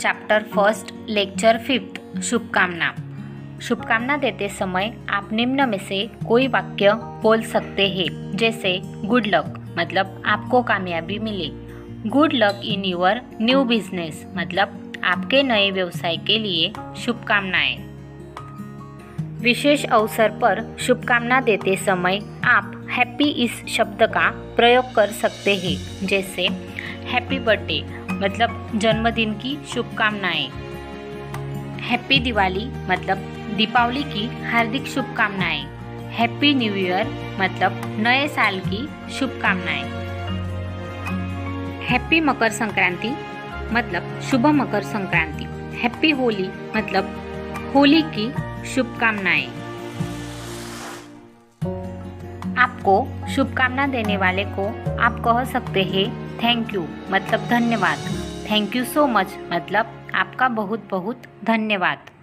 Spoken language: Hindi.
चैप्टर फर्स्ट लेक्चर फिफ्थ शुभकामना। शुभकामना देते समय आप निम्न में से कोई वाक्य बोल सकते हैं, जैसे गुड लक मतलब आपको कामयाबी मिले, good luck in your new business मतलब आपके नए व्यवसाय के लिए शुभकामनाएं। विशेष अवसर पर शुभकामना देते समय आप हैप्पी इस शब्द का प्रयोग कर सकते हैं, जैसे हैप्पी बर्थडे मतलब जन्मदिन की शुभकामनाएं, हैप्पी दिवाली मतलब दीपावली की हार्दिक शुभकामनाएं, हैप्पी न्यू ईयर मतलब नए साल की शुभकामनाएं, हैप्पी मकर संक्रांति मतलब शुभ मकर संक्रांति, हैप्पी होली मतलब होली की शुभकामनाएं। आपको शुभकामना देने वाले को आप कह सकते हैं थैंक यू मतलब धन्यवाद, थैंक यू सो मच मतलब आपका बहुत बहुत धन्यवाद।